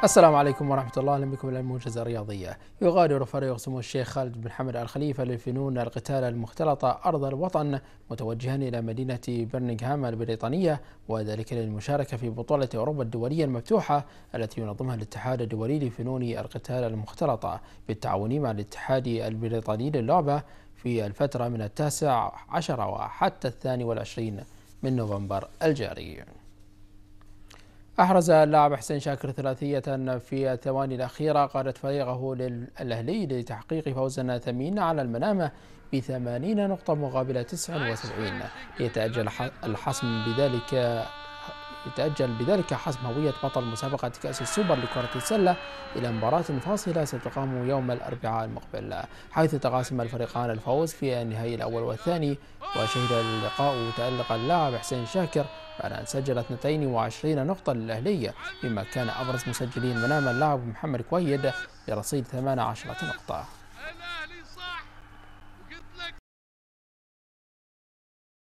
السلام عليكم ورحمة الله، أهلا بكم إلى الموجزة الرياضية. يغادر فريق سمو الشيخ خالد بن حمد آل خليفة للفنون القتال المختلطة أرض الوطن متوجها إلى مدينة برمنغهام البريطانية، وذلك للمشاركة في بطولة أوروبا الدولية المفتوحة التي ينظمها الاتحاد الدولي لفنون القتال المختلطة بالتعاون مع الاتحاد البريطاني للعبة في الفترة من 19 وحتى 22 من نوفمبر الجاري. أحرز اللاعب حسين شاكر ثلاثية في الثواني الأخيرة قادت فريقه الأهلي لتحقيق فوزا ثمين على المنامة ب80 نقطة مقابل 79. يتأجل بذلك حسم هوية بطل مسابقة كأس السوبر لكرة السلة إلى مباراة فاصلة ستقام يوم الأربعاء المقبل، حيث تقاسم الفريقان الفوز في النهائي الأول والثاني. وشهد اللقاء تألق اللاعب حسين شاكر بعد أن سجل 22 نقطة للأهلي، مما كان أبرز مسجلين منام اللاعب محمد كويد برصيد 18 نقطة.